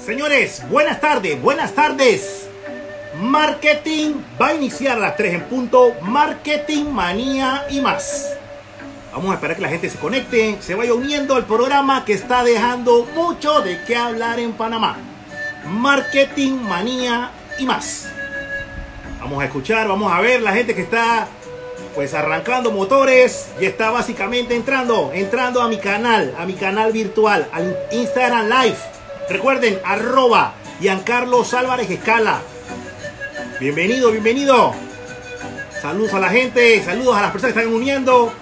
Señores, buenas tardes, buenas tardes. Marketing va a iniciar a las 3 en punto. Marketing, manía y más. Vamos a esperar que la gente se conecte, se vaya uniendo al programa que está dejando mucho de qué hablar en Panamá. Marketing, manía y más. Vamos a escuchar, vamos a ver la gente que está pues arrancando motores y está básicamente entrando a mi canal virtual, al Instagram Live. Recuerden, @Giancarlos Álvarez Escala. Bienvenido, bienvenido. Saludos a la gente, saludos a las personas que están uniendo.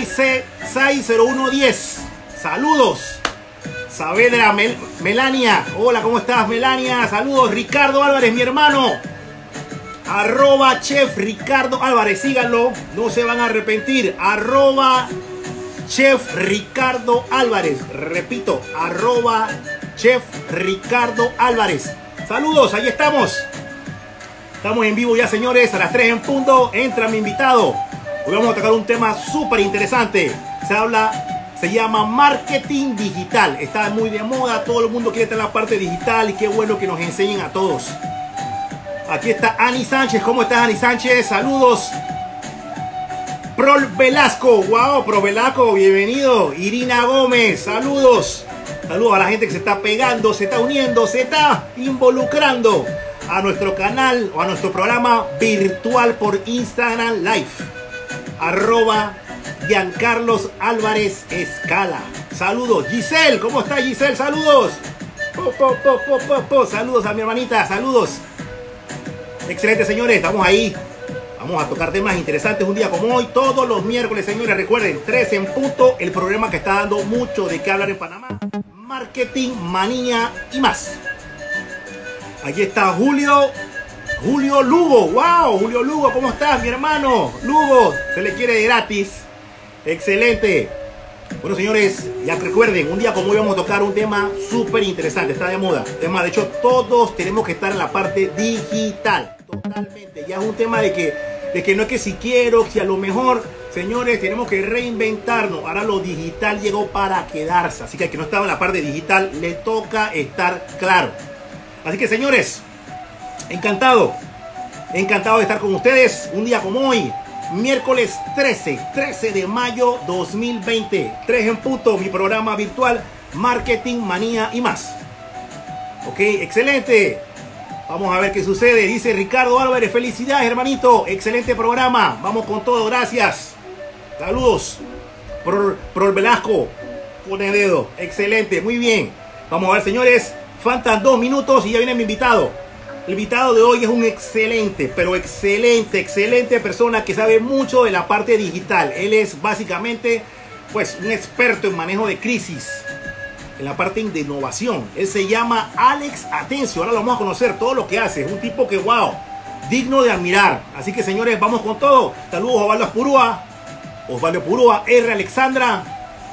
60110. Saludos. Saavedra Melania. Hola, ¿cómo estás, Melania? Saludos. Ricardo Álvarez, mi hermano. @Chef Ricardo Álvarez. Síganlo, no se van a arrepentir. @Chef Ricardo Álvarez. Repito, @Chef Ricardo Álvarez. Saludos, ahí estamos. Estamos en vivo ya, señores, a las 3 en punto. Entra mi invitado. Hoy vamos a tocar un tema súper interesante. Se llama marketing digital. Está muy de moda, todo el mundo quiere estar en la parte digital y qué bueno que nos enseñen a todos. Aquí está Ani Sánchez. ¿Cómo estás, Ani Sánchez? Saludos. Prol Velasco. Wow, Pro Velasco, bienvenido. Irina Gómez, saludos. Saludos a la gente que se está pegando, se está uniendo, se está involucrando a nuestro canal o a nuestro programa virtual por Instagram Live. @Giancarlos Álvarez Escala. Saludos. Giselle, ¿cómo está, Giselle? Saludos. Saludos a mi hermanita, saludos. Excelente, señores, estamos ahí. Vamos a tocar temas interesantes un día como hoy, todos los miércoles, señores. Recuerden, 3 en punto, el programa que está dando mucho de qué hablar en Panamá. Marketing, manía y más. Aquí está Julio Lugo. Wow, Julio Lugo, ¿cómo estás, mi hermano? Lugo, se le quiere de gratis. Excelente. Bueno, señores, ya recuerden, un día como hoy vamos a tocar un tema súper interesante, está de moda. Tema, de hecho, todos tenemos que estar en la parte digital. Totalmente. Ya es un tema de que no es que si quiero, si a lo mejor, señores, tenemos que reinventarnos. Ahora lo digital llegó para quedarse. Así que al que no estaba en la parte digital, le toca estar claro. Así que, señores, encantado de estar con ustedes un día como hoy. Miércoles 13 de mayo 2020, 3 en punto, mi programa virtual Marketing, Manía y más. Ok, excelente. Vamos a ver qué sucede. Dice Ricardo Álvarez, felicidades, hermanito. Excelente programa. Vamos con todo, gracias. Saludos. Por Velasco, pone dedo. Excelente, muy bien. Vamos a ver, señores. Faltan 2 minutos y ya viene mi invitado. El invitado de hoy es un excelente persona que sabe mucho de la parte digital. Él es básicamente pues un experto en manejo de crisis, en la parte de innovación. Él se llama Alex Atencio. Ahora lo vamos a conocer todo lo que hace. Es un tipo que, wow, digno de admirar. Así que, señores, vamos con todo. Saludos a Osvaldo Purúa, R. Alexandra.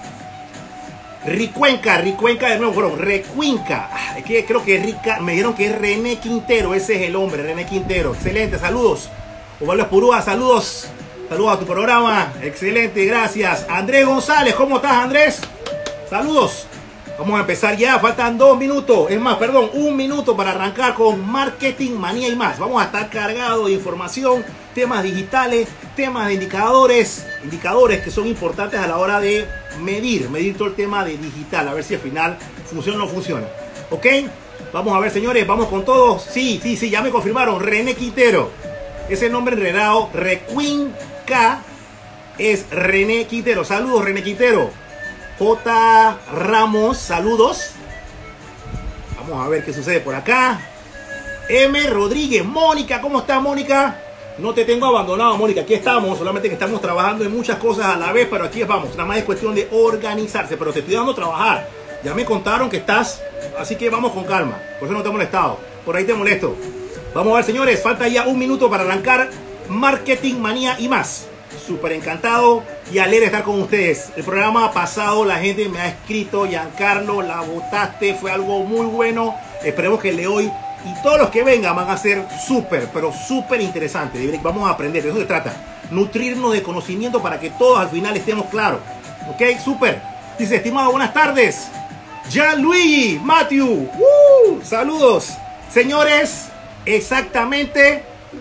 Ricuenca de nuevo, bueno, Recuinca. Es que creo que me dijeron que es René Quintero, ese es el hombre, René Quintero. Excelente, saludos. Osvaldo Purúa, saludos. Saludos a tu programa. Excelente, gracias. Andrés González, ¿cómo estás, Andrés? Saludos. Vamos a empezar ya, faltan 2 minutos. Es más, perdón, 1 minuto para arrancar con marketing, manía y más. Vamos a estar cargados de información, temas digitales, temas de indicadores que son importantes a la hora de medir todo el tema de digital, a ver si al final funciona o no funciona. ¿Ok? Vamos a ver, señores, vamos con todo. Sí, ya me confirmaron, René Quintero. Ese nombre enredado, Recuinca, es René Quintero. Saludos, René Quintero. J. Ramos, saludos. Vamos a ver qué sucede por acá. M. Rodríguez, Mónica, ¿cómo estás, Mónica? No te tengo abandonado, Mónica, aquí estamos, solamente que estamos trabajando en muchas cosas a la vez, pero aquí vamos, nada más es cuestión de organizarse, pero te estoy dando a trabajar. Ya me contaron que estás, así que vamos con calma, por eso no te he molestado, por ahí te molesto. Vamos a ver, señores, falta ya 1 minuto para arrancar Marketing, Manía y más. Súper encantado y alegre de estar con ustedes. El programa pasado la gente me ha escrito, Giancarlo, la votaste, fue algo muy bueno. Esperemos que el de hoy y todos los que vengan van a ser súper, pero súper interesantes. Vamos a aprender, de eso se trata. Nutrirnos de conocimiento para que todos al final estemos claros. Ok, súper. Dice, estimado, buenas tardes. Gianluigi, Matthew, Saludos, señores. Exactamente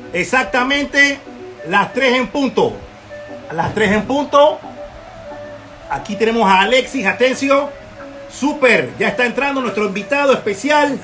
las 3 en punto. A las 3 en punto. Aquí tenemos a Alexis Atencio. Súper, ya está entrando nuestro invitado especial.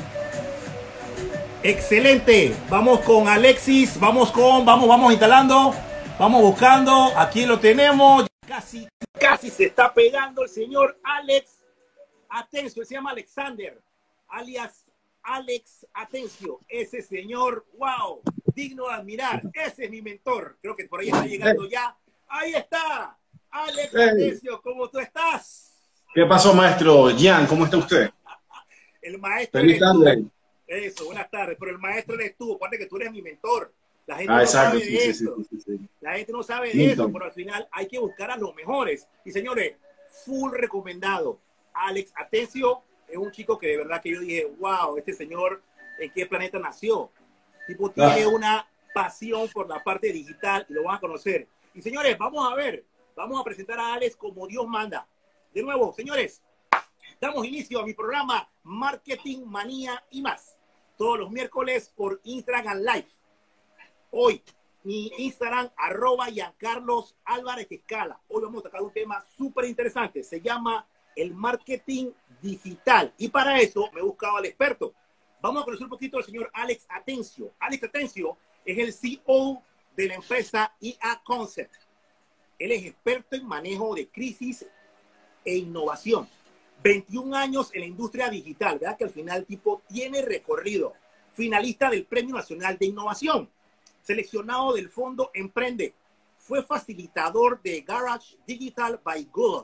Excelente. Vamos con Alexis. Vamos instalando. Vamos buscando. Aquí lo tenemos. Casi se está pegando el señor Alex Atencio. Se llama Alexander, alias Alex Atencio. Ese señor, wow, digno de admirar. Ese es mi mentor. Creo que por ahí está llegando ya. Ahí está. Alex Atencio, ¿cómo tú estás? ¿Qué pasó, maestro Jan? ¿Cómo está usted? El maestro Feliz tarde. Eso, buenas tardes. Pero el maestro eres tú. Acuérdate que tú eres mi mentor. La gente no sabe sí, de sí, eso. Sí. La gente no sabe de eso, pero al final hay que buscar a los mejores. Y señores, full recomendado. Alex Atencio es un chico que de verdad que yo dije, wow, este señor, ¿en qué planeta nació? Tipo, tiene una pasión por la parte digital y lo van a conocer. Y señores, vamos a presentar a Alex como Dios manda. De nuevo, señores, damos inicio a mi programa Marketing Manía y más. Todos los miércoles por Instagram Live. Hoy, mi Instagram, @Giancarlos Álvarez Escala. Hoy vamos a tocar un tema súper interesante. Se llama el marketing digital. Y para eso me he buscado al experto. Vamos a conocer un poquito al señor Alex Atencio. Alex Atencio es el CEO de la empresa IA Concept. Él es experto en manejo de crisis e innovación. 21 años en la industria digital, ¿verdad? Que al final el tipo tiene recorrido. Finalista del Premio Nacional de Innovación. Seleccionado del Fondo Emprende. Fue facilitador de Garage Digital by Google.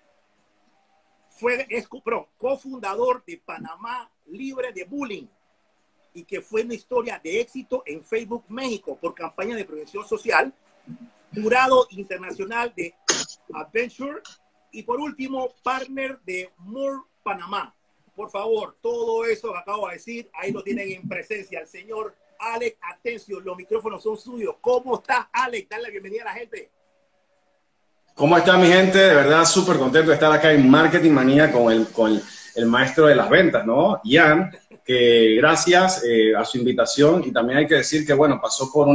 Es cofundador de Panamá Libre de Bullying y que fue una historia de éxito en Facebook México por campaña de prevención social, jurado internacional de Adventure y por último partner de More Panamá. Por favor, todo eso que acabo de decir, ahí lo tienen en presencia el señor Alex Atencio. Los micrófonos son suyos. ¿Cómo está, Alex? Dale la bienvenida a la gente. ¿Cómo está mi gente? De verdad, súper contento de estar acá en Marketing Manía con el maestro de las ventas, ¿no? Jan, que gracias a su invitación y también hay que decir que, bueno, pasó por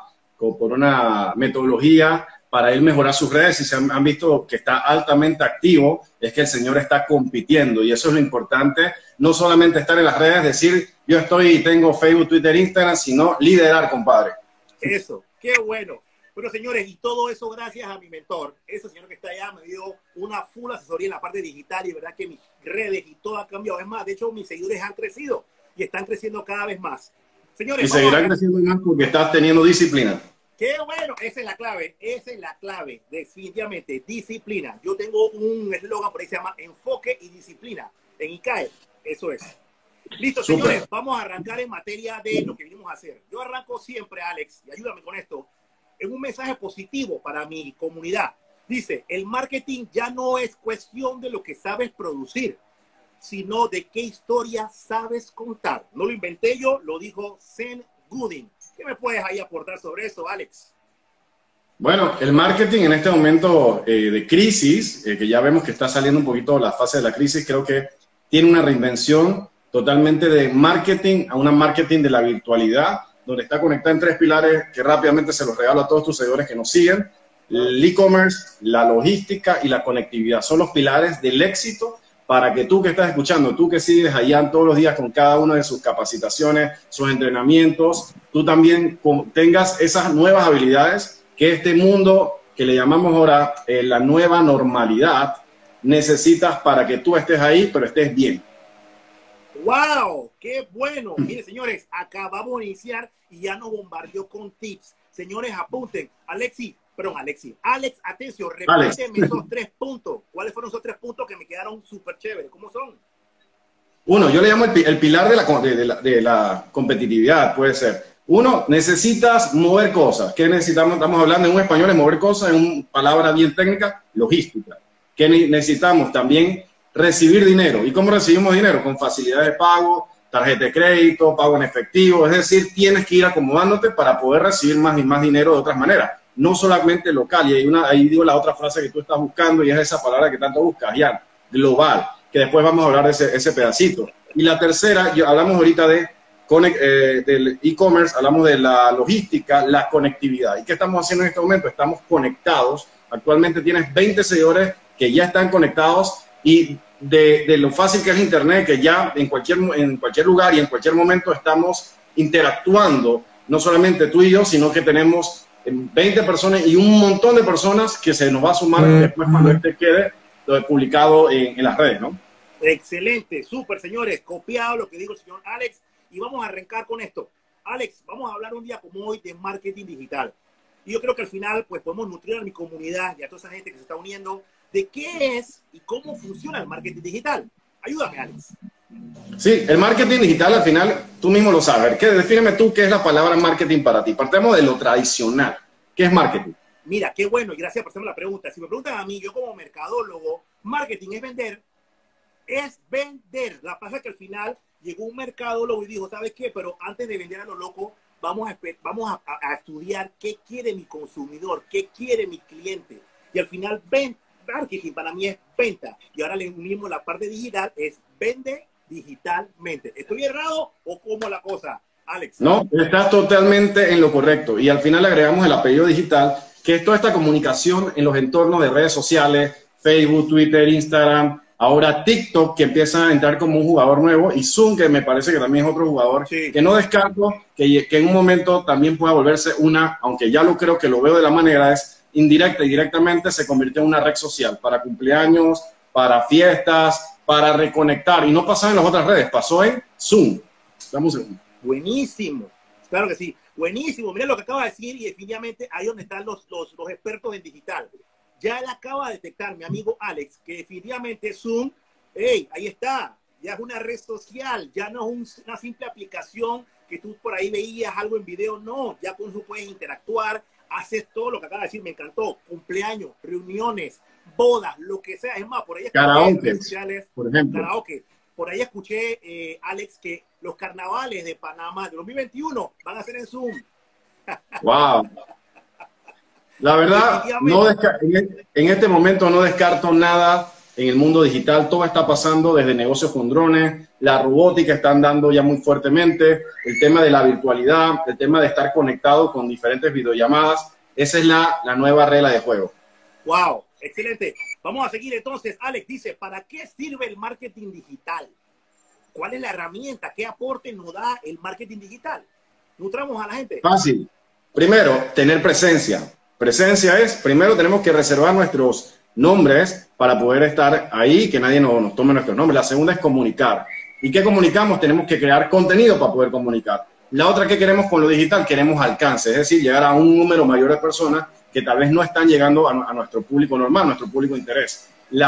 una metodología para él mejorar sus redes y se han visto que está altamente activo, es que el señor está compitiendo y eso es lo importante, no solamente estar en las redes, decir yo tengo Facebook, Twitter, Instagram, sino liderar, compadre. Eso, qué bueno. Pero señores, y todo eso gracias a mi mentor, ese señor que está allá me dio una full asesoría en la parte digital y de verdad que mis redes y todo ha cambiado. Es más, de hecho mis seguidores han crecido y están creciendo cada vez más. Señores, y seguirán creciendo más porque estás teniendo disciplina. Qué bueno, esa es la clave, definitivamente, disciplina. Yo tengo un eslogan por ahí, se llama enfoque y disciplina, en ICAE, eso es. Listo, Super. señores, vamos a arrancar en materia de lo que vinimos a hacer. Yo arranco siempre, Alex, y ayúdame con esto, en un mensaje positivo para mi comunidad. Dice, el marketing ya no es cuestión de lo que sabes producir, sino de qué historia sabes contar. No lo inventé yo, lo dijo Seth Godin. ¿Qué me puedes ahí aportar sobre eso, Alex? Bueno, el marketing en este momento de crisis, que ya vemos que está saliendo un poquito la fase de la crisis, creo que tiene una reinvención totalmente de marketing a una marketing de la virtualidad, donde está conectada en 3 pilares que rápidamente se los regalo a todos tus seguidores que nos siguen. El e-commerce, la logística y la conectividad son los pilares del éxito para que tú que estás escuchando, tú que sigues allá todos los días con cada una de sus capacitaciones, sus entrenamientos, tú también tengas esas nuevas habilidades que este mundo que le llamamos ahora la nueva normalidad necesitas para que tú estés ahí, pero estés bien. ¡Wow! ¡Qué bueno! Miren, señores, acabamos de iniciar y ya nos bombardeó con tips. Señores, apunten. Alex Atencio, repíteme esos 3 puntos. ¿Cuáles fueron esos 3 puntos que me quedaron súper chéveres? ¿Cómo son? Uno, yo le llamo el pilar de la competitividad, puede ser. Uno, necesitas mover cosas. ¿Qué necesitamos? Estamos hablando en un español de mover cosas, en una palabra bien técnica, logística. ¿Qué necesitamos? También recibir dinero. ¿Y cómo recibimos dinero? Con facilidad de pago, tarjeta de crédito, pago en efectivo. Es decir, tienes que ir acomodándote para poder recibir más y más dinero de otras maneras. No solamente local. Y ahí digo la otra frase que tú estás buscando y es esa palabra que tanto buscas, ya, global. Que después vamos a hablar de ese pedacito. Y la tercera, hablamos ahorita del e-commerce, hablamos de la logística, la conectividad. ¿Y qué estamos haciendo en este momento? Estamos conectados. Actualmente tienes 20 seguidores que ya están conectados y de lo fácil que es Internet, que ya en cualquier lugar y en cualquier momento estamos interactuando, no solamente tú y yo, sino que tenemos 20 personas y un montón de personas que se nos va a sumar después cuando este quede publicado en las redes, ¿no? Excelente, súper, señores. Copiado lo que dijo el señor Alex y vamos a arrancar con esto. Alex, vamos a hablar un día como hoy de marketing digital. Y yo creo que al final pues podemos nutrir a mi comunidad y a toda esa gente que se está uniendo de qué es y cómo funciona el marketing digital. Ayúdame, Alex. Sí, el marketing digital al final, tú mismo lo sabes. Defíneme tú qué es la palabra marketing para ti. Partamos de lo tradicional. ¿Qué es marketing? Mira, qué bueno y gracias por hacerme la pregunta. Si me preguntan a mí, yo como mercadólogo, marketing es vender. Es vender. La pasa que al final llegó un mercadólogo y dijo, ¿sabes qué? Pero antes de vender a lo loco, vamos a estudiar qué quiere mi consumidor, qué quiere mi cliente. Y al final, marketing para mí es venta. Y ahora le unimos la parte digital, es vende digitalmente. ¿Estoy errado o cómo la cosa, Alex? No, estás totalmente en lo correcto. Y al final le agregamos el apellido digital, que es toda esta comunicación en los entornos de redes sociales, Facebook, Twitter, Instagram, ahora TikTok, que empieza a entrar como un jugador nuevo, y Zoom, que me parece que también es otro jugador, sí, que no descarto que en un momento también pueda volverse aunque ya lo creo que lo veo de la manera, es indirecta y directamente se convirtió en una red social para cumpleaños, para fiestas, para reconectar. Y no pasó en las otras redes, pasó en Zoom. Dame un segundo. Buenísimo, claro que sí, buenísimo. Mira lo que acaba de decir y definitivamente ahí donde están los expertos en digital. Ya él acaba de detectar, mi amigo Alex, que definitivamente Zoom, hey, ahí está, ya es una red social, ya no es una simple aplicación que tú por ahí veías algo en video, no, ya con eso puedes interactuar, haces todo lo que acaba de decir, me encantó, cumpleaños, reuniones, bodas, lo que sea, es más, por ahí escuché redes sociales, por ejemplo. Karaoke. Por ahí escuché, Alex, que los carnavales de Panamá de 2021 van a ser en Zoom. ¡Wow! La verdad, en este momento no descarto nada en el mundo digital. Todo está pasando desde negocios con drones, la robótica está andando ya muy fuertemente, el tema de la virtualidad, el tema de estar conectado con diferentes videollamadas. Esa es la nueva regla de juego. ¡Wow! Excelente. Vamos a seguir entonces. Alex dice, ¿para qué sirve el marketing digital? ¿Cuál es la herramienta? ¿Qué aporte nos da el marketing digital? Nutramos a la gente. Fácil. Primero, tener presencia. Presencia es, primero tenemos que reservar nuestros nombres para poder estar ahí, que nadie nos tome nuestros nombres. La segunda es comunicar. ¿Y qué comunicamos? Tenemos que crear contenido para poder comunicar. La otra que queremos con lo digital, queremos alcance, es decir, llegar a un número mayor de personas que tal vez no están llegando a nuestro público normal, nuestro público de interés.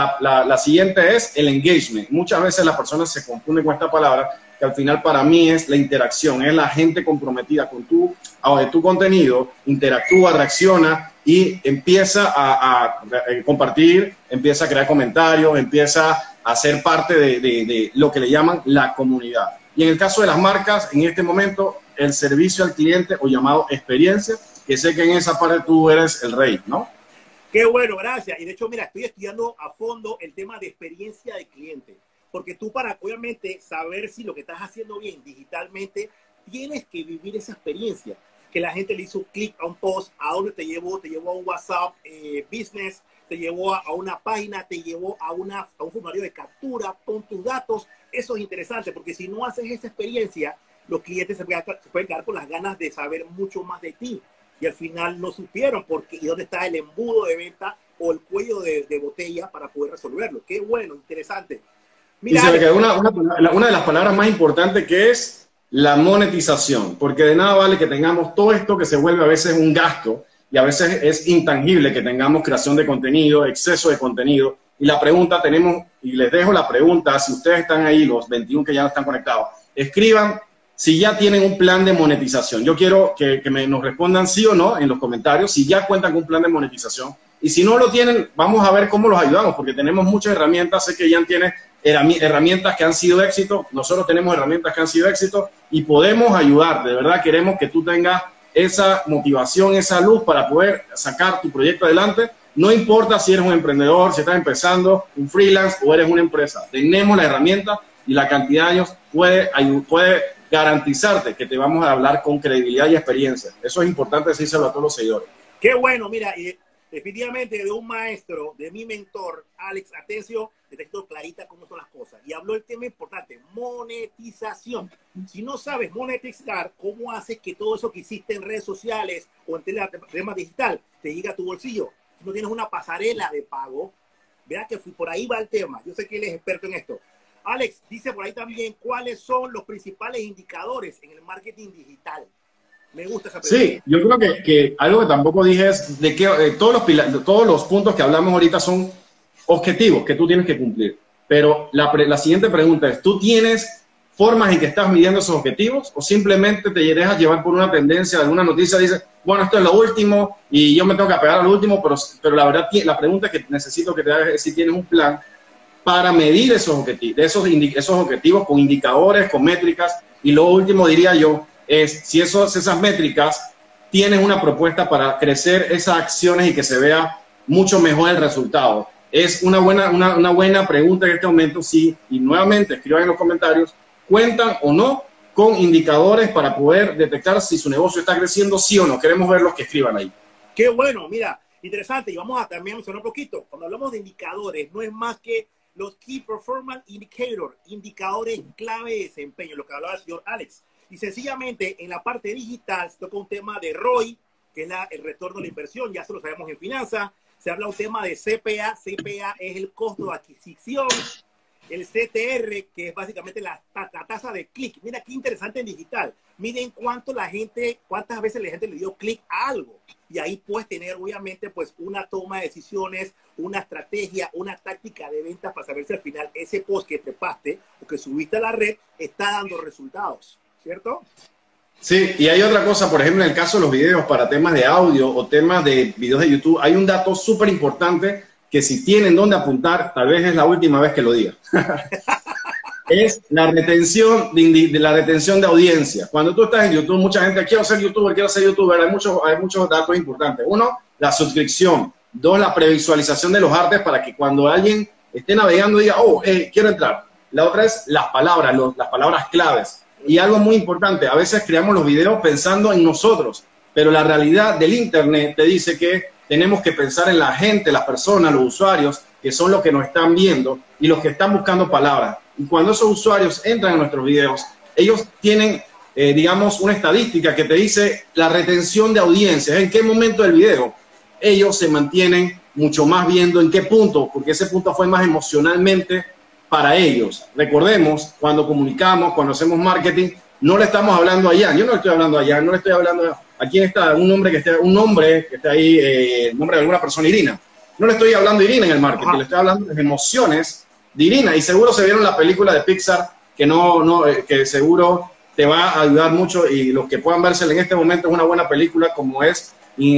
La siguiente es el engagement. Muchas veces las personas se confunden con esta palabra, que al final para mí es la interacción, es la gente comprometida con tu contenido, interactúa, reacciona y empieza a compartir, empieza a crear comentarios, empieza a ser parte de lo que le llaman la comunidad. Y en el caso de las marcas, en este momento, el servicio al cliente o llamado experiencia, que sé que en esa parte tú eres el rey, ¿no? Qué bueno, gracias. Y de hecho, mira, estoy estudiando a fondo el tema de experiencia de cliente. Porque tú para, obviamente, saber si lo que estás haciendo bien digitalmente, tienes que vivir esa experiencia. Que la gente le hizo clic a un post, ¿a dónde te llevó? Te llevó a un WhatsApp Business, te llevó a una página, te llevó a un formulario de captura con tus datos. Eso es interesante, porque si no haces esa experiencia, los clientes se pueden quedar con las ganas de saber mucho más de ti. Y al final no supieron y dónde está el embudo de venta o el cuello de botella para poder resolverlo. Qué bueno, interesante. Mira, y se me quedó una de las palabras más importantes, que es la monetización, porque de nada vale que tengamos todo esto que se vuelve a veces un gasto y a veces es intangible que tengamos creación de contenido, exceso de contenido. Y la pregunta y les dejo la pregunta, si ustedes están ahí, los 21 que ya no están conectados, escriban si ya tienen un plan de monetización. Yo quiero que nos respondan sí o no en los comentarios, si ya cuentan con un plan de monetización. Y si no lo tienen, vamos a ver cómo los ayudamos, porque tenemos muchas herramientas. Sé que Ian tiene herramientas que han sido éxito, nosotros tenemos herramientas que han sido éxito y podemos ayudar. De verdad queremos que tú tengas esa motivación, esa luz para poder sacar tu proyecto adelante. No importa si eres un emprendedor, si estás empezando, un freelance o eres una empresa. Tenemos la herramienta y la cantidad de años puede garantizarte que te vamos a hablar con credibilidad y experiencia. Eso es importante decírselo a todos los seguidores. Qué bueno, mira, y definitivamente de un maestro, de mi mentor, Alex Atencio, te texto clarita cómo son las cosas. Y habló el tema importante, monetización. Si no sabes monetizar, ¿cómo haces que todo eso que hiciste en redes sociales o en temas digital te llegue a tu bolsillo? Si no tienes una pasarela de pago, vea que por ahí va el tema. Yo sé que él es experto en esto. Alex, dice por ahí también cuáles son los principales indicadores en el marketing digital. Me gusta esa pregunta. Sí, yo creo que algo que tampoco dije es de que todos los puntos que hablamos ahorita son objetivos que tú tienes que cumplir. Pero la siguiente pregunta es, ¿tú tienes formas en que estás midiendo esos objetivos o simplemente te dejas llevar por una tendencia, alguna noticia, dices, bueno, esto es lo último y yo me tengo que apegar a lo último, pero la verdad, la pregunta que necesito que te hagas es si tienes un plan para medir esos objetivos con indicadores, con métricas. Y lo último, diría yo, es si esas métricas tienen una propuesta para crecer esas acciones y que se vea mucho mejor el resultado. Es una buena pregunta en este momento, sí, y nuevamente escriban en los comentarios, ¿cuentan o no con indicadores para poder detectar si su negocio está creciendo, sí o no? Queremos ver los que escriban ahí. Qué bueno, mira, interesante. Y vamos a también mencionar un poquito. Cuando hablamos de indicadores, no es más que los Key Performance Indicator, indicadores clave de desempeño, lo que hablaba el señor Alex. Y sencillamente, en la parte digital se toca un tema de ROI, que es el retorno de la inversión, ya se lo sabemos en finanzas. Se habla un tema de CPA, CPA es el costo de adquisición, el CTR, que es básicamente la tasa de clic. Mira qué interesante en digital. Miren cuántas veces la gente le dio clic a algo. Y ahí puedes tener, obviamente, pues una toma de decisiones, una estrategia, una táctica de ventas para saber si al final ese post que trepaste o que subiste a la red está dando resultados, ¿cierto? Sí, y hay otra cosa, por ejemplo, en el caso de los videos para temas de audio o temas de videos de YouTube, hay un dato súper importante que si tienen dónde apuntar, tal vez es la última vez que lo diga. Es la retención de audiencia. Cuando tú estás en YouTube, mucha gente, quiero ser youtuber, hay muchos datos importantes. Uno, la suscripción. Dos, la previsualización de los artes para que cuando alguien esté navegando diga, oh, quiero entrar. La otra es las palabras claves. Y algo muy importante, a veces creamos los videos pensando en nosotros, pero la realidad del Internet te dice que tenemos que pensar en la gente, las personas, los usuarios, que son los que nos están viendo y los que están buscando palabras. Y cuando esos usuarios entran en nuestros videos, ellos tienen, digamos, una estadística que te dice la retención de audiencias, en qué momento del video ellos se mantienen mucho más viendo, en qué punto, porque ese punto fue más emocionalmente para ellos. Recordemos, cuando comunicamos, cuando hacemos marketing, no le estamos hablando allá. Yo no le estoy hablando allá, no le estoy hablando a quién está, un nombre que esté ahí, el nombre de alguna persona, Irina. No le estoy hablando a Irina en el marketing, le estoy hablando de las emociones de Irina. Y seguro se vieron la película de Pixar, que seguro te va a ayudar mucho. Y los que puedan vérsela en este momento es una buena película, como es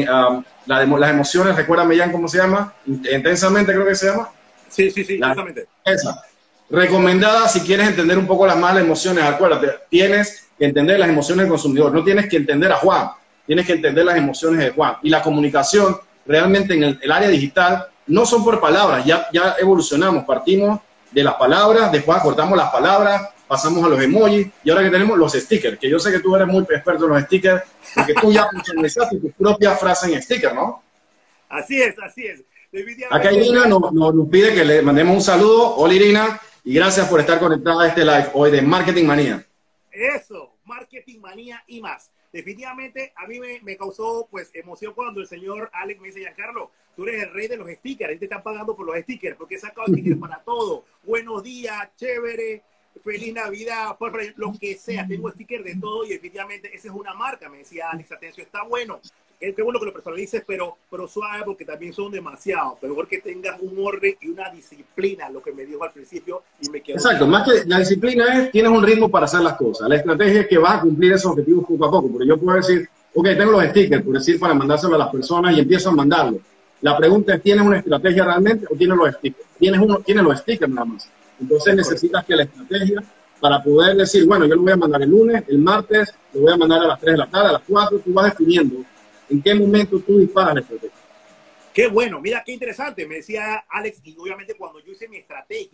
las emociones. Recuérdame, Jan, ¿cómo se llama? Intensamente, creo que se llama. Sí, intensamente. Esa. Recomendada si quieres entender un poco las malas emociones. Acuérdate, tienes que entender las emociones del consumidor. No tienes que entender a Juan, tienes que entender las emociones de Juan. Y la comunicación realmente en el área digital no son por palabras, ya evolucionamos, partimos de las palabras, después acortamos las palabras, pasamos a los emojis y ahora que tenemos los stickers, que yo sé que tú eres muy experto en los stickers, porque tú ya personalizaste tu propia frase en sticker, ¿no? Así es. Acá Irina nos pide que le mandemos un saludo. Hola Irina, y gracias por estar conectada a este live hoy de Marketing Manía. Eso, Marketing Manía y más. Definitivamente a mí me causó pues emoción cuando el señor Alex me dice, Giancarlo, tú eres el rey de los stickers, ahí te están pagando por los stickers, porque he sacado stickers para todo. Buenos días, chévere, feliz Navidad, lo que sea, tengo stickers de todo y definitivamente esa es una marca, me decía Alex Atencio, está bueno. Qué bueno que lo personalices, pero suave, porque también son demasiados. Pero mejor que tengas un orden y una disciplina, lo que me dijo al principio, y me quedó. Exacto, más que la disciplina es, tienes un ritmo para hacer las cosas. La estrategia es que vas a cumplir esos objetivos poco a poco. Porque yo puedo decir, ok, tengo los stickers, por decir, para mandárselo a las personas y empiezo a mandarlos. La pregunta es, ¿tienes una estrategia realmente o tienes los stickers? Tienes los stickers nada más. Entonces necesitas que la estrategia, para poder decir, bueno, yo lo voy a mandar el lunes, el martes, lo voy a mandar a las 3 de la tarde, a las 4, tú vas definiendo en qué momento tú disparas la estrategia. Qué bueno, mira qué interesante, me decía Alex, y obviamente cuando yo hice mi estrategia,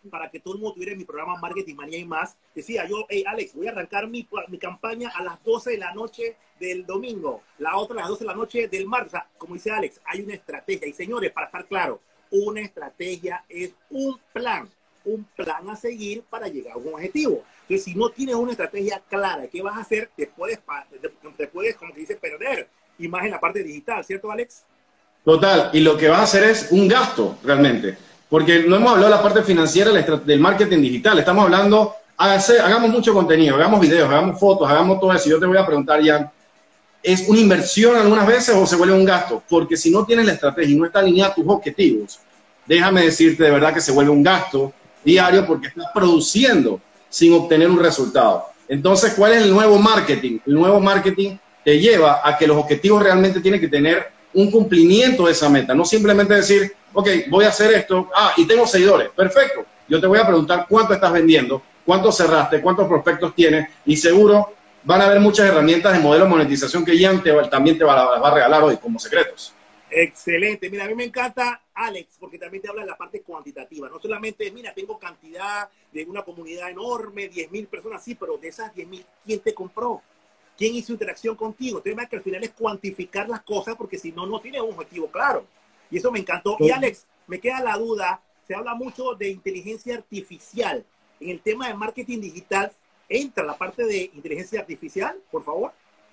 para que todo el mundo tuviera mi programa Marketing Manía y más. Decía yo, hey Alex, voy a arrancar mi campaña a las 12 de la noche del domingo, la otra a las 12 de la noche del martes. O sea, como dice Alex, hay una estrategia. Y señores, para estar claro, una estrategia es un plan a seguir para llegar a un objetivo. Entonces, si no tienes una estrategia clara de qué vas a hacer, te puedes como que dice, perder. Y más en la parte digital, ¿cierto, Alex? Total, y lo que vas a hacer es un gasto realmente, porque no hemos hablado de la parte financiera del marketing digital, estamos hablando, hagamos mucho contenido, hagamos videos, hagamos fotos, hagamos todo eso. Yo te voy a preguntar, Jan, ¿es una inversión algunas veces o se vuelve un gasto? Porque si no tienes la estrategia y no está alineada a tus objetivos, déjame decirte de verdad que se vuelve un gasto diario porque estás produciendo sin obtener un resultado. Entonces, ¿cuál es el nuevo marketing? El nuevo marketing te lleva a que los objetivos realmente tienen que tener un cumplimiento de esa meta, no simplemente decir, ok, voy a hacer esto, y tengo seguidores, perfecto. Yo te voy a preguntar cuánto estás vendiendo, cuánto cerraste, cuántos prospectos tienes, y seguro van a haber muchas herramientas de modelo de monetización que Ian también te va a regalar hoy como secretos. Excelente. Mira, a mí me encanta Alex, porque también te habla de la parte cuantitativa. No solamente, mira, tengo cantidad de una comunidad enorme, 10,000 personas, sí, pero de esas 10,000, ¿quién te compró? ¿Quién hizo interacción contigo? Entonces, que al final es cuantificar las cosas, porque si no, no tienes un objetivo claro. Y eso me encantó. Y Alex, me queda la duda, se habla mucho de inteligencia artificial. En el tema de marketing digital, ¿entra la parte de inteligencia artificial, por favor?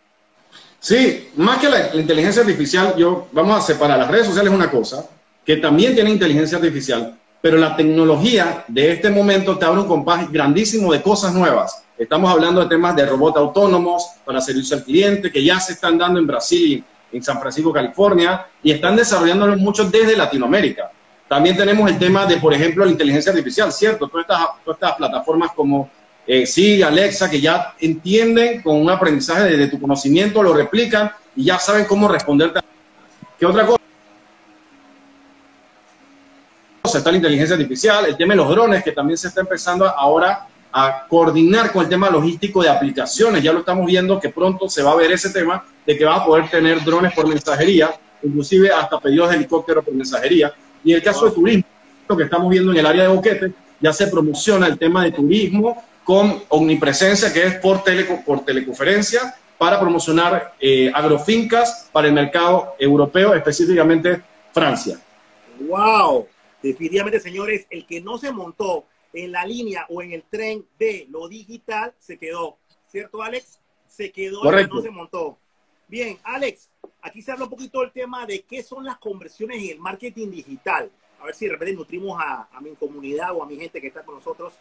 Sí, más que la inteligencia artificial, vamos a separar. Las redes sociales es una cosa, que también tiene inteligencia artificial, pero la tecnología de este momento te abre un compás grandísimo de cosas nuevas. Estamos hablando de temas de robots autónomos para servicio al cliente, que ya se están dando en Brasil y en San Francisco, California, y están desarrollándolos muchos desde Latinoamérica. También tenemos el tema de, por ejemplo, la inteligencia artificial, ¿cierto? Todas estas plataformas como Siri, Alexa, que ya entienden con un aprendizaje de tu conocimiento, lo replican y ya saben cómo responderte. ¿Qué otra cosa? Está la inteligencia artificial, el tema de los drones, que también se está empezando ahora a coordinar con el tema logístico de aplicaciones. Ya lo estamos viendo que pronto se va a ver ese tema de que vas a poder tener drones por mensajería, inclusive hasta pedidos de helicóptero por mensajería. Y en el caso de turismo, lo que estamos viendo en el área de Boquete, ya se promociona el tema de turismo con omnipresencia, que es por teleconferencia, para promocionar agrofincas para el mercado europeo, específicamente Francia. ¡Wow! Definitivamente, señores, el que no se montó en la línea o en el tren de lo digital se quedó. ¿Cierto, Alex? Se quedó. Correcto. El que no se montó. Bien, Alex, aquí se habla un poquito del tema de qué son las conversiones en el marketing digital. A ver si de repente nutrimos a mi comunidad o a mi gente que está con nosotros.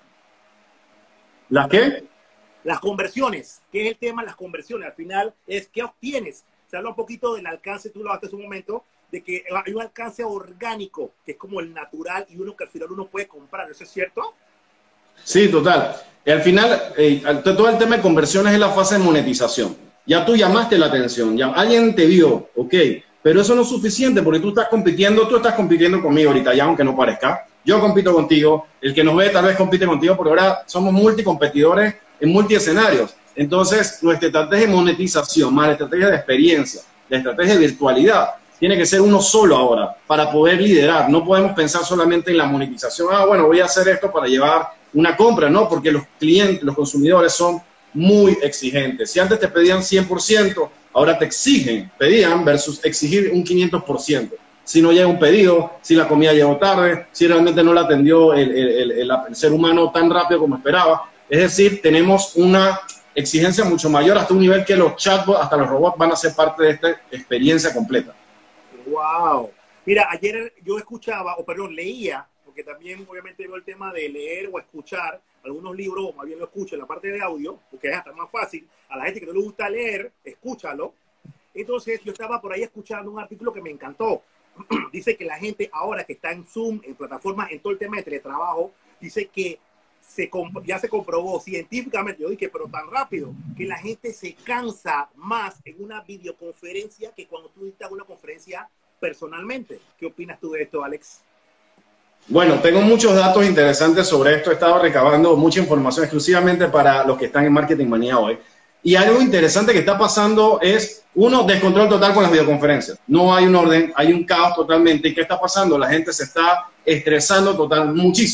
¿Las qué? Las conversiones. ¿Qué es el tema de las conversiones? Al final es qué obtienes. Se habla un poquito del alcance, tú lo hablaste hace un momento, de que hay un alcance orgánico, que es como el natural y uno que al final uno puede comprar. ¿Eso es cierto? Sí, total. Y al final, todo el tema de conversiones es la fase de monetización. Ya tú llamaste la atención, ya alguien te vio, ok, pero eso no es suficiente porque tú estás compitiendo conmigo ahorita, ya aunque no parezca. Yo compito contigo, el que nos ve tal vez compite contigo, pero ahora somos multicompetidores en multiescenarios. Entonces, nuestra estrategia de monetización, más la estrategia de experiencia, la estrategia de virtualidad, tiene que ser uno solo ahora para poder liderar. No podemos pensar solamente en la monetización. Bueno, voy a hacer esto para llevar una compra, no, porque los clientes, los consumidores son muy exigentes. Si antes te pedían 100%, ahora te pedían versus exigir un 500%. Si no llega un pedido, si la comida llegó tarde, si realmente no la atendió el ser humano tan rápido como esperaba. Es decir, tenemos una exigencia mucho mayor hasta un nivel que los chatbots, hasta los robots van a ser parte de esta experiencia completa. ¡Wow! Mira, ayer yo leía, porque también obviamente veo el tema de leer o escuchar algunos libros, o más bien lo escucho en la parte de audio, porque es hasta más fácil. A la gente que no le gusta leer, escúchalo. Entonces yo estaba por ahí escuchando un artículo que me encantó. Dice que la gente ahora que está en Zoom, en plataformas, en todo el tema de teletrabajo, dice que ya se comprobó científicamente, yo dije, pero tan rápido, que la gente se cansa más en una videoconferencia que cuando tú dictas una conferencia personalmente. ¿Qué opinas tú de esto, Alex? Bueno, tengo muchos datos interesantes sobre esto. He estado recabando mucha información exclusivamente para los que están en Marketing Manía hoy. Y algo interesante que está pasando es, descontrol total con las videoconferencias. No hay un orden, hay un caos totalmente. ¿Y qué está pasando? La gente se está estresando muchísimo.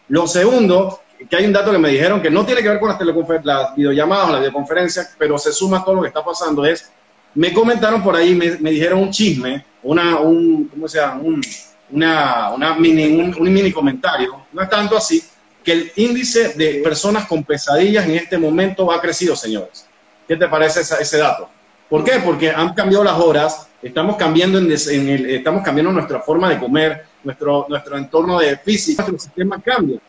Lo segundo, que hay un dato que me dijeron que no tiene que ver con las videollamadas o las videoconferencias, pero se suma a todo lo que está pasando, me comentaron por ahí, me dijeron un chisme, un mini comentario, no es tanto así, que el índice de personas con pesadillas en este momento ha crecido, señores. ¿Qué te parece ese dato? ¿Por qué? Porque han cambiado las horas, estamos cambiando nuestra forma de comer, nuestro entorno de físico, nuestro sistema cambia.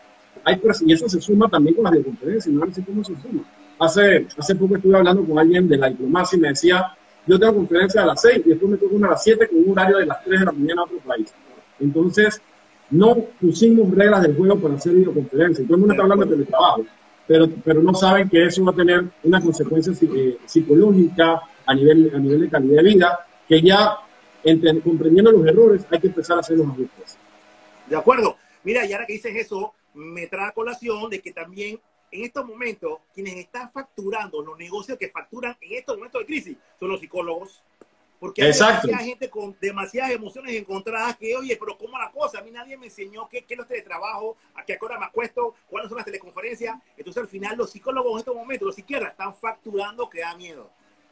Y eso se suma también con las videoconferencias, no sé cómo se suma. Hace poco estuve hablando con alguien de la diplomacia y me decía, yo tengo conferencia a las 6 y después me toca una a las 7 con un horario de las 3 de la mañana a otro país. Entonces, no pusimos reglas del juego para hacer videoconferencias. Todo el mundo está hablando de teletrabajo, pero no saben que eso va a tener una consecuencia psicológica a nivel de calidad de vida, que ya comprendiendo los errores hay que empezar a hacer los ajustes. De acuerdo. Mira, y ahora que dices eso, me trae a colación de que también en estos momentos, quienes están facturando, los negocios que facturan en estos momentos de crisis, son los psicólogos. Porque hay demasiada gente con demasiadas emociones encontradas que, oye, pero ¿cómo la cosa? A mí nadie me enseñó qué es lo de trabajo, a qué hora me acuesto, cuáles son las teleconferencias. Entonces, al final, los psicólogos en estos momentos, los psiquiatras, están facturando que da miedo.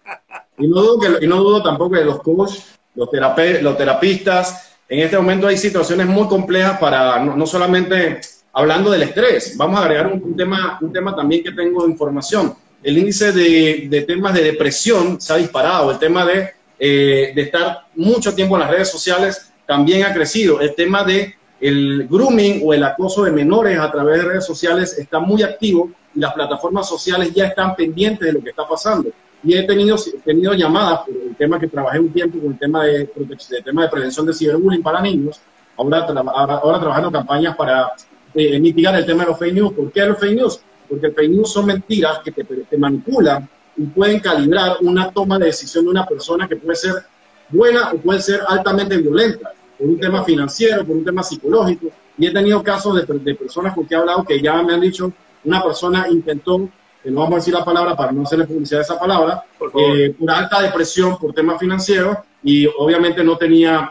Y no dudo tampoco de los coaches, los terapistas. En este momento hay situaciones muy complejas para, no solamente hablando del estrés. Vamos a agregar un tema también que tengo de información. El índice de temas de depresión se ha disparado. El tema de estar mucho tiempo en las redes sociales también ha crecido. El tema de el grooming o el acoso de menores a través de redes sociales está muy activo y las plataformas sociales ya están pendientes de lo que está pasando. Y he tenido llamadas por el tema que trabajé un tiempo con el tema de prevención de ciberbullying para niños, ahora trabajando campañas para mitigar el tema de los fake news. ¿Por qué los fake news? Porque el fake news son mentiras que te manipulan y pueden calibrar una toma de decisión de una persona que puede ser buena o puede ser altamente violenta, por un tema financiero, por un tema psicológico. Y he tenido casos de personas con que he hablado que ya me han dicho, una persona intentó, que no vamos a decir la palabra para no hacerle publicidad de esa palabra, por alta depresión, por temas financieros, y obviamente no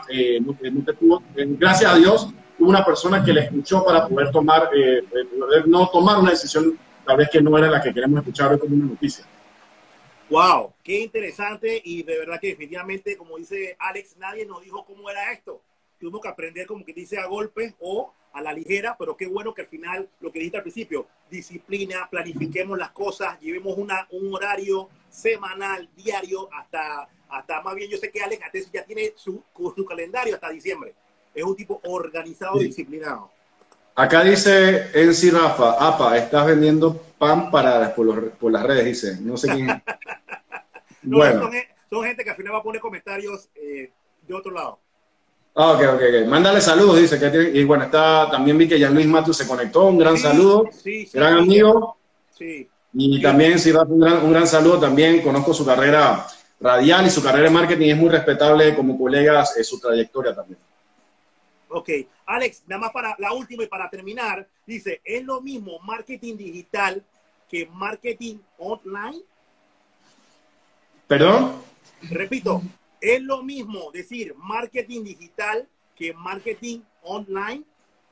tuvo, gracias a Dios, hubo una persona que le escuchó para poder no tomar una decisión tal vez que no era la que queremos escuchar hoy como una noticia. Wow, qué interesante, y de verdad que definitivamente, como dice Alex, nadie nos dijo cómo era esto. Tuvimos que aprender, como que dice, a golpes o a la ligera, pero qué bueno que al final, lo que dijiste al principio, disciplina, planifiquemos las cosas, llevemos un horario semanal, diario, hasta más bien, yo sé que Alex hasta eso ya tiene su calendario hasta diciembre. Es un tipo organizado y disciplinado. Acá dice Enzi Rafa, apa, estás vendiendo pan por las redes, dice. No sé quién. No, bueno. Son gente que al final va a poner comentarios de otro lado. Ok. Mándale saludos, dice. Y bueno, también vi que Jean Luis Matus se conectó. Un gran saludo. Sí, gran amigo. Sí. Y también, Enzi Rafa, un gran saludo también. Conozco su carrera radial y su carrera de marketing. Es muy respetable como colegas, su trayectoria también. Ok, Alex, nada más para la última y para terminar, dice, ¿es lo mismo marketing digital que marketing online? ¿Perdón? Repito, ¿es lo mismo decir marketing digital que marketing online?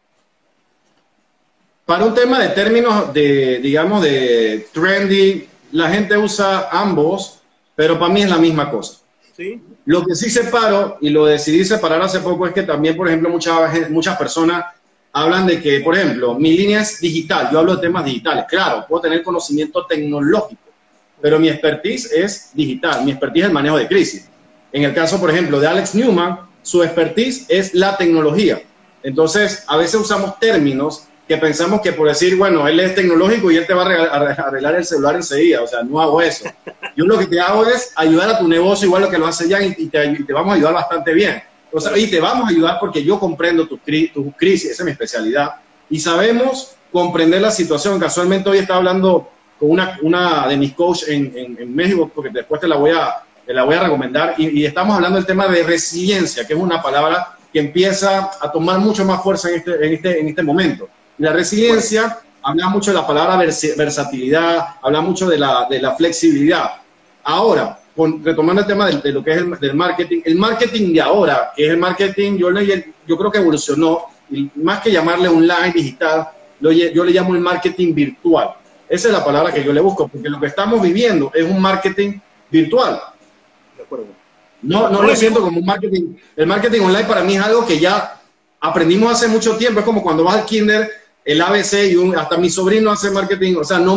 Para un tema de términos digamos, de trendy, la gente usa ambos, pero para mí es la misma cosa. ¿Sí? Lo que sí separo, y lo decidí separar hace poco, es que también, por ejemplo, muchas personas hablan de que, por ejemplo, mi línea es digital, yo hablo de temas digitales. Claro, puedo tener conocimiento tecnológico, pero mi expertise es digital, mi expertise es el manejo de crisis. En el caso, por ejemplo, de Alex Newman, su expertise es la tecnología. Entonces, a veces usamos términos que pensamos que por decir, bueno, él es tecnológico y él te va a arreglar el celular enseguida. O sea, no hago eso. Yo lo que te hago es ayudar a tu negocio igual lo que lo hace Jan y te vamos a ayudar bastante bien. O sea, y te vamos a ayudar porque yo comprendo tu crisis, esa es mi especialidad. Y sabemos comprender la situación. Casualmente hoy estaba hablando con una de mis coaches en México, porque después te la voy a recomendar, y estamos hablando del tema de resiliencia, que es una palabra que empieza a tomar mucho más fuerza en este momento. La resiliencia habla mucho de la palabra versatilidad, habla mucho de la flexibilidad. Ahora, retomando el tema de lo que es del marketing, el marketing de ahora, que es el marketing, yo creo que evolucionó, y más que llamarle online, digital, yo le llamo el marketing virtual. Esa es la palabra que yo le busco, porque lo que estamos viviendo es un marketing virtual. De acuerdo. No lo siento como un marketing. El marketing online para mí es algo que ya aprendimos hace mucho tiempo. Es como cuando vas al kinder, el ABC, y hasta mi sobrino hace marketing. O sea,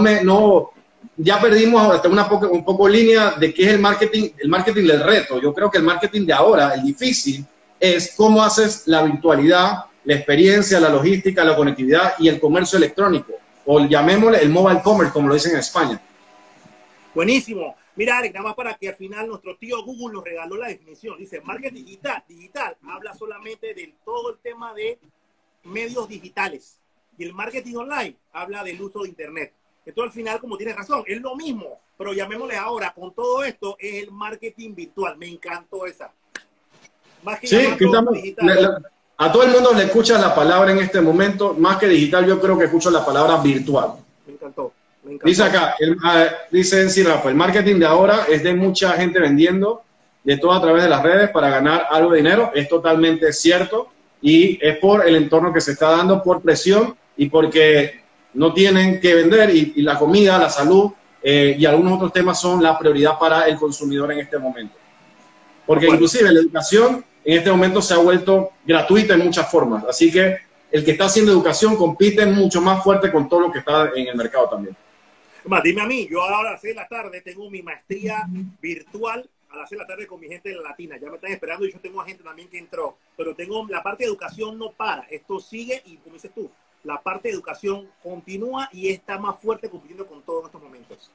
ya perdimos hasta un poco línea de qué es el marketing del reto. Yo creo que el marketing de ahora, el difícil, es cómo haces la virtualidad, la experiencia, la logística, la conectividad y el comercio electrónico, o llamémosle el mobile commerce, como lo dicen en España. Buenísimo. Mira, Alex, nada más para que al final nuestro tío Google nos regaló la definición. Dice, marketing digital habla solamente de todo el tema de medios digitales. Y el marketing online habla del uso de Internet. Entonces, al final, como tienes razón, es lo mismo. Pero llamémosle ahora, con todo esto, es el marketing virtual. Me encantó esa. Más que sí, digital. A todo el mundo le escucha la palabra en este momento. Más que digital, yo creo que escucho la palabra virtual. Me encantó. Dice acá, dice en Rafa, el marketing de ahora es de mucha gente vendiendo de todo a través de las redes para ganar algo de dinero. Es totalmente cierto y es por el entorno que se está dando, por presión y porque no tienen que vender y la comida, la salud y algunos otros temas son la prioridad para el consumidor en este momento. Porque inclusive la educación en este momento se ha vuelto gratuita en muchas formas. Así que el que está haciendo educación compite mucho más fuerte con todo lo que está en el mercado también. Más, dime a mí, yo ahora a las 6 de la tarde tengo mi maestría virtual a las 6 de la tarde con mi gente de la Latina. Ya me están esperando y yo tengo gente también que entró. Pero tengo la parte de educación no para. Esto sigue y, como dices tú, la parte de educación continúa y está más fuerte compitiendo con todo en estos momentos.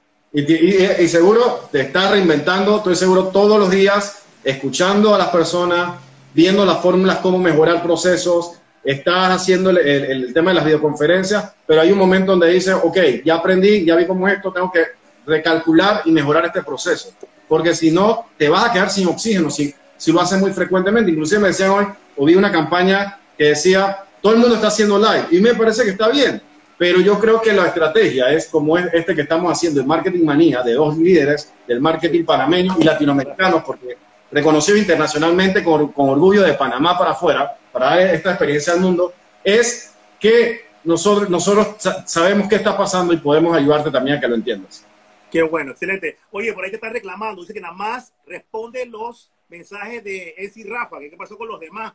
Y seguro te estás reinventando, estoy seguro todos los días, escuchando a las personas, viendo las fórmulas, cómo mejorar procesos. Estás haciendo el tema de las videoconferencias, pero hay un momento donde dices, ok, ya aprendí, ya vi cómo es esto, tengo que recalcular y mejorar este proceso. Porque si no, te vas a quedar sin oxígeno si lo haces muy frecuentemente. Inclusive me decían hoy, o vi una campaña que decía, todo el mundo está haciendo live, y me parece que está bien, pero yo creo que la estrategia es como es este que estamos haciendo, el Marketing Manía, de dos líderes del marketing panameño y latinoamericanos, porque reconocido internacionalmente con orgullo de Panamá para afuera, para dar esta experiencia al mundo, es que nosotros sabemos qué está pasando y podemos ayudarte también a que lo entiendas. Qué bueno, excelente. Oye, por ahí te están reclamando, dice que nada más responde los mensajes de Esi Rafa, ¿qué pasó con los demás?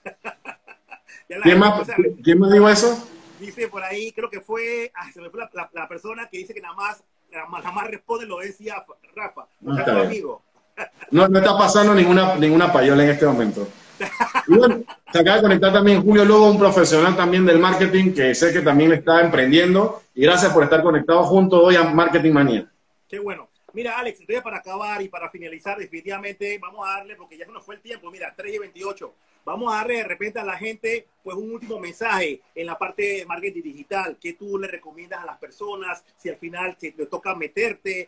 ¿Quién más dijo eso? Dice por ahí, creo que fue, se me fue la persona que dice que nada más responde lo de Esi Rafa, no está tu amigo. No está pasando ninguna payola en este momento. Y bueno, se acaba de conectar también Julio Lugo, un profesional también del marketing que sé que también está emprendiendo. Y gracias por estar conectado junto hoy a Marketing Manía. Qué bueno. Mira, Alex, entonces para acabar y para finalizar, definitivamente vamos a darle, porque ya se nos fue el tiempo, mira, 3:28. Vamos a darle de repente a la gente pues un último mensaje en la parte de marketing digital. ¿Qué tú le recomiendas a las personas? Si al final te toca métete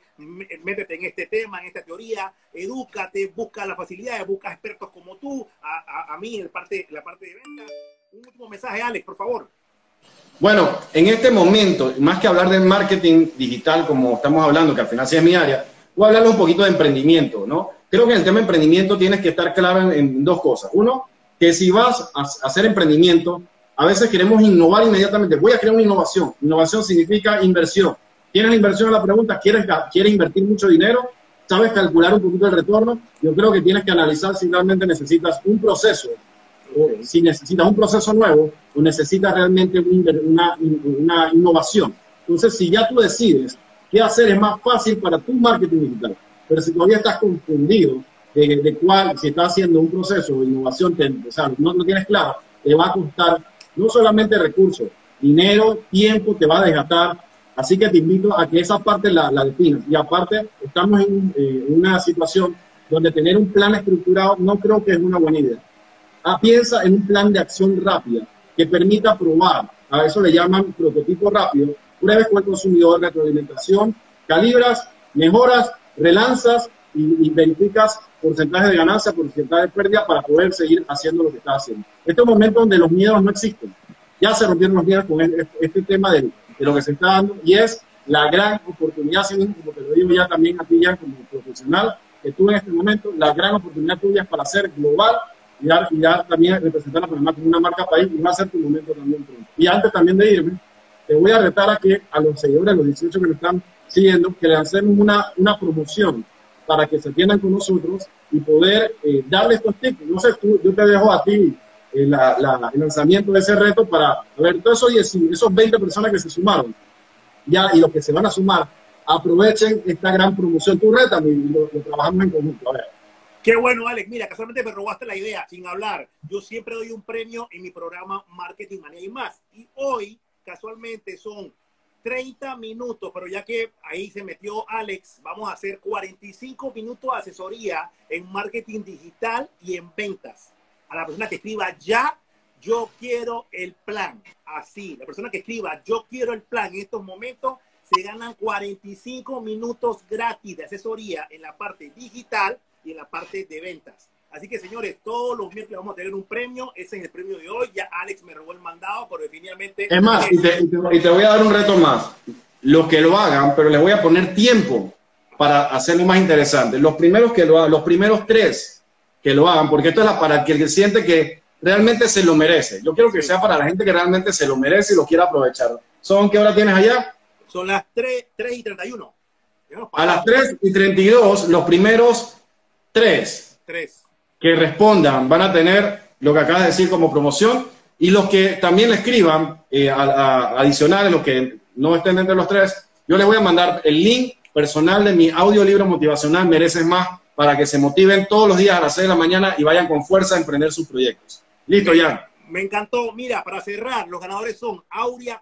en este tema, en esta teoría, edúcate, busca las facilidades, busca expertos como tú, a mí en la parte de venta. Un último mensaje, Alex, por favor. Bueno, en este momento, más que hablar de marketing digital, como estamos hablando, que al final sí es mi área, voy a hablarles un poquito de emprendimiento, ¿no? Creo que en el tema de emprendimiento tienes que estar claro en dos cosas. Uno, que si vas a hacer emprendimiento, a veces queremos innovar inmediatamente. Voy a crear una innovación. Innovación significa inversión. ¿Tienes la inversión? La pregunta, ¿quieres invertir mucho dinero? ¿Sabes calcular un poquito el retorno? Yo creo que tienes que analizar si realmente necesitas un proceso, o si necesitas un proceso nuevo, o necesitas realmente una innovación. Entonces, si ya tú decides qué hacer, es más fácil para tu marketing digital. Pero si todavía estás confundido de cuál, si estás haciendo un proceso de innovación, o sea, no lo tienes claro, te va a costar no solamente recursos, dinero, tiempo, te va a desgastar. Así que te invito a que esa parte la definas. Y aparte, estamos en una situación donde tener un plan estructurado no creo que es una buena idea. Piensa en un plan de acción rápida que permita probar. A eso le llaman prototipo rápido. Pruebes con el consumidor, retroalimentación, calibras, mejoras, relanzas y verificas porcentaje de ganancia, porcentaje de pérdida para poder seguir haciendo lo que estás haciendo. Este es un momento donde los miedos no existen. Ya se rompieron los miedos con este tema de lo que se está dando y es la gran oportunidad, como te lo digo ya también a ti ya como profesional, que tú en este momento, la gran oportunidad tuya es para ser global y dar también representar a Panamá como una marca país y va a ser tu momento también pronto. Y antes también de irme, te voy a retar a que a los seguidores, a los 18 que me están siguiendo, que le hacemos una promoción para que se atiendan con nosotros y poder darle estos tips. No sé, yo te dejo a ti el lanzamiento de ese reto para ver todos esos 20 personas que se sumaron ya y los que se van a sumar, aprovechen esta gran promoción. Tú rétame y lo trabajamos en conjunto. A ver. Qué bueno, Alex. Mira, casualmente me robaste la idea sin hablar. Yo siempre doy un premio en mi programa Marketing Manía y Más. Y hoy, casualmente, son 30 minutos, pero ya que ahí se metió Alex, vamos a hacer 45 minutos de asesoría en marketing digital y en ventas. A la persona que escriba ya, yo quiero el plan. Así, la persona que escriba yo quiero el plan en estos momentos, se ganan 45 minutos gratis de asesoría en la parte digital y en la parte de ventas. Así que, señores, todos los miércoles vamos a tener un premio. Ese es el premio de hoy. Ya Alex me robó el mandado, pero definitivamente... Es más, y te voy a dar un reto más. Los que lo hagan, pero les voy a poner tiempo para hacerlo más interesante. Los primeros que lo hagan, los primeros 3 que lo hagan, porque esto es para el que siente que realmente se lo merece. Yo quiero que sea para la gente que realmente se lo merece y lo quiera aprovechar. ¿Son qué hora tienes allá? Son las 3:31. A las 3:32, los primeros 3 que respondan van a tener lo que acabas de decir como promoción, y los que también le escriban adicionales, los que no estén entre los 3, yo les voy a mandar el link personal de mi audiolibro motivacional Mereces Más, para que se motiven todos los días a las 6 de la mañana y vayan con fuerza a emprender sus proyectos. Listo, ya. Me encantó. Mira, para cerrar, los ganadores son Aura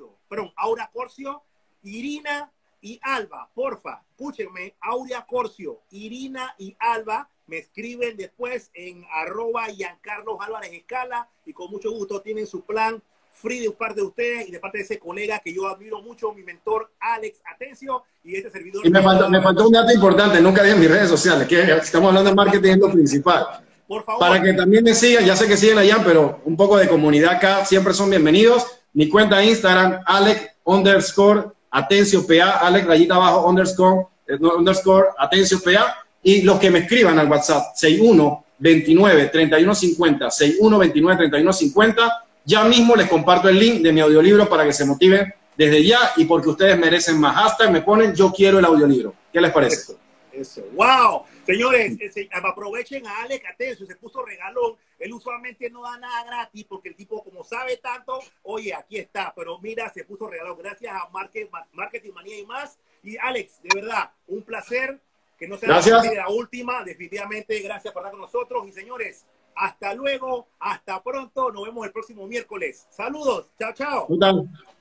Corcio, Irina y Alba. Porfa, escúchenme, Aura Corcio, Irina y Alba, me escriben después en @GiancarlosAlvarezEscala y con mucho gusto tienen su plan free de parte de ustedes y de parte de ese colega que yo admiro mucho, mi mentor Alex Atencio, y este servidor. Y me faltó un dato importante, nunca dije en mis redes sociales, que estamos hablando de marketing, es lo principal. Por favor. Para que también me sigan, ya sé que siguen allá, pero un poco de comunidad acá, siempre son bienvenidos. Mi cuenta de Instagram, Alex_Atencio_PA, Alex rayita abajo, underscore, Atencio PA, y los que me escriban al WhatsApp, 6129-3150, 6129-3150, ya mismo les comparto el link de mi audiolibro para que se motiven desde ya y porque ustedes merecen más. Hashtag me ponen yo quiero el audiolibro. ¿Qué les parece? Eso. ¡Wow! Señores, aprovechen a Alex Atencio, se puso regalón. Él usualmente no da nada gratis porque el tipo, como sabe tanto, oye, aquí está. Pero mira, se puso regalón. Gracias a Marketing Manía y Más. Y Alex, de verdad, un placer. Que no sea la última. Definitivamente, gracias por estar con nosotros. Y señores, hasta luego, hasta pronto. Nos vemos el próximo miércoles. Saludos. Chao, chao.